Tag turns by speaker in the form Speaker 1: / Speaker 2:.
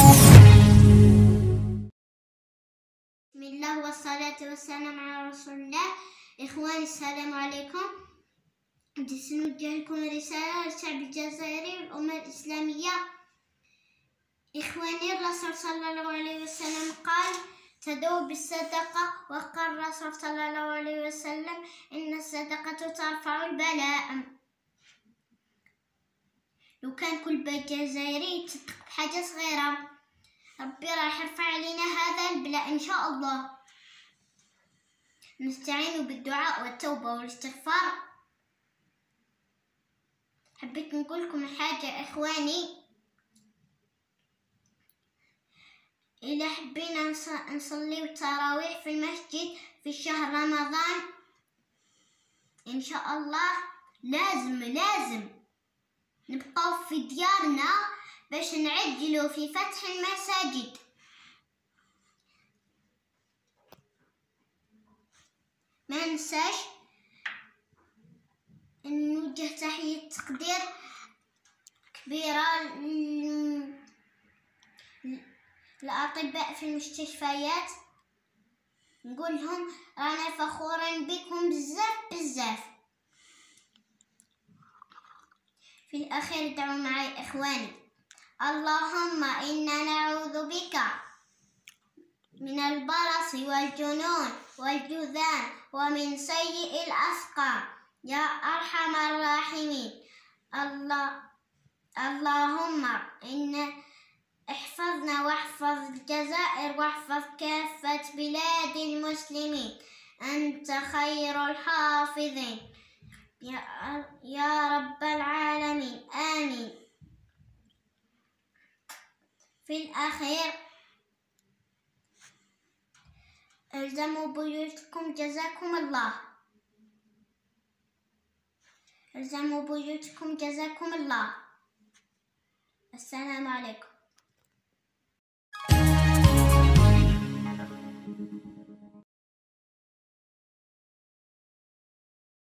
Speaker 1: بسم الله والصلاة والسلام على رسول الله. إخواني السلام عليكم. سنوجه لكم رسالة للشعب الجزائري والأمة الإسلامية. إخواني، الرسول صلى الله عليه وسلم قال: تدعو بالصدقة. وقال الرسول صلى الله عليه وسلم: إن الصدقة ترفع البلاء. لو كان كل بيت جزائري يتصدق بحاجة صغيرة، ربي راح يرفع علينا هذا البلاء إن شاء الله. نستعين بالدعاء والتوبة والاستغفار. حبيت نقول لكم حاجة إخواني، إذا حبينا نصلي التراويح في المسجد في شهر رمضان إن شاء الله لازم نبقاو في ديارنا باش نعجلوا في فتح المساجد. ما ننساش نوجه تحية تقدير كبيرة للأطباء في المستشفيات، نقول لهم رانا فخورين بكم بزاف. في الأخير ادعوا معي إخواني: اللهم إنا نعوذ بك من البرص والجنون والجذام ومن سيء الأسقام يا أرحم الراحمين. اللهم احفظنا واحفظ الجزائر واحفظ كافة بلاد المسلمين، أنت خير الحافظين يا رب العالمين، آمين. في الأخير الزموا بيوتكم جزاكم الله. الزموا بيوتكم جزاكم الله. السلام عليكم.